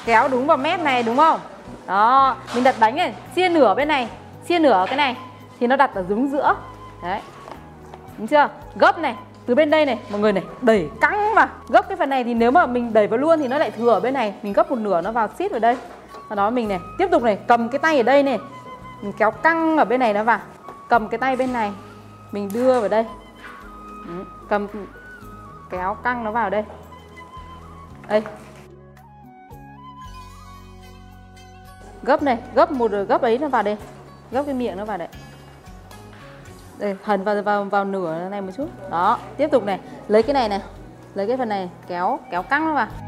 kéo đúng vào mép này đúng không? Đó, mình đặt bánh này, chia nửa bên này, chia nửa cái này thì nó đặt ở đúng giữa. Đấy. Đúng chưa? Gấp này, từ bên đây này, mọi người này, đẩy căng vào. Gấp cái phần này thì nếu mà mình đẩy vào luôn thì nó lại thừa ở bên này, mình gấp một nửa nó vào xít vào đây. Sau đó mình này, tiếp tục này, cầm cái tay ở đây này, mình kéo căng ở bên này nó vào. Cầm cái tay bên này, mình đưa vào đây. Cầm kéo căng nó vào đây. Đây. Gấp này, gấp một gấp ấy nó vào đây. Gấp cái miệng nó vào đây. Đây, hần vào nửa này một chút. Đó, tiếp tục này, lấy cái này này, lấy cái phần này kéo căng nó vào.